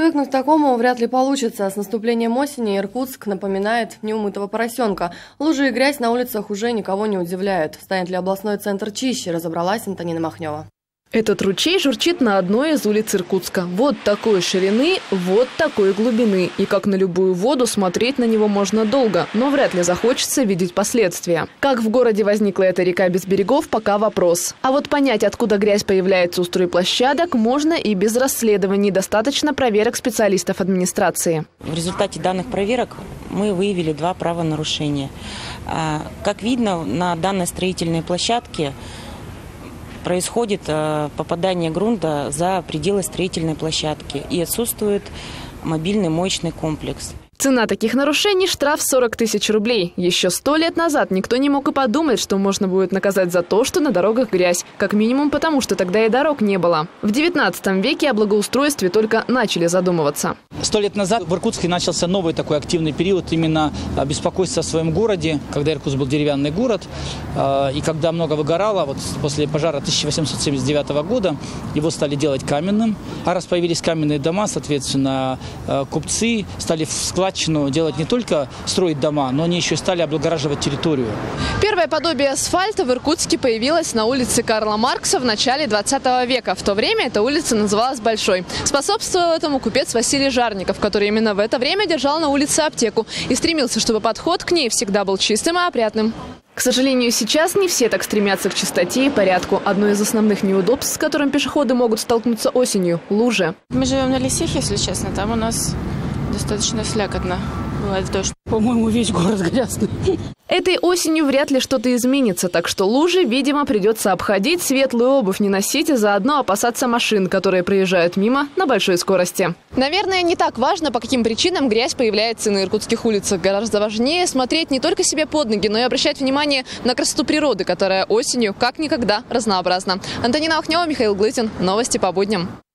Привыкнуть к такому вряд ли получится. С наступлением осени Иркутск напоминает неумытого поросенка. Лужи и грязь на улицах уже никого не удивляют. Станет ли областной центр чище, разобралась Антонина Махнева. Этот ручей журчит на одной из улиц Иркутска. Вот такой ширины, вот такой глубины. И как на любую воду, смотреть на него можно долго, но вряд ли захочется видеть последствия. Как в городе возникла эта река без берегов, пока вопрос. А вот понять, откуда грязь появляется у стройплощадок, можно и без расследований. Достаточно проверок специалистов администрации. В результате данных проверок мы выявили 2 правонарушения. Как видно, на данной строительной площадке происходит попадание грунта за пределы строительной площадки и отсутствует мобильный моечный комплекс. Цена таких нарушений – штраф 40 тысяч рублей. Еще 100 лет назад никто не мог и подумать, что можно будет наказать за то, что на дорогах грязь. Как минимум потому, что тогда и дорог не было. В 19 веке о благоустройстве только начали задумываться. 100 лет назад в Иркутске начался новый такой активный период именно беспокойства о своем городе, когда Иркутск был деревянный город. И когда много выгорало, вот после пожара 1879 года его стали делать каменным. А раз появились каменные дома, соответственно, купцы стали в складчину делать не только строить дома, но они еще и стали облагораживать территорию. Первое подобие асфальта в Иркутске появилось на улице Карла Маркса в начале 20 века. В то время эта улица называлась Большой. Способствовал этому купец Василий Жарников, который именно в это время держал на улице аптеку и стремился, чтобы подход к ней всегда был чистым и опрятным. К сожалению, сейчас не все так стремятся к чистоте и порядку. Одно из основных неудобств, с которым пешеходы могут столкнуться осенью – лужи. Мы живем на Лисих, если честно. Там у нас достаточно слякотно. Бывает дождь. По-моему, весь город грязный. Этой осенью вряд ли что-то изменится, так что лужи, видимо, придется обходить, светлую обувь не носить и заодно опасаться машин, которые проезжают мимо на большой скорости. Наверное, не так важно, по каким причинам грязь появляется на иркутских улицах. Гораздо важнее смотреть не только себе под ноги, но и обращать внимание на красоту природы, которая осенью как никогда разнообразна. Антонина Махнева, Михаил Глытин. Новости по будням.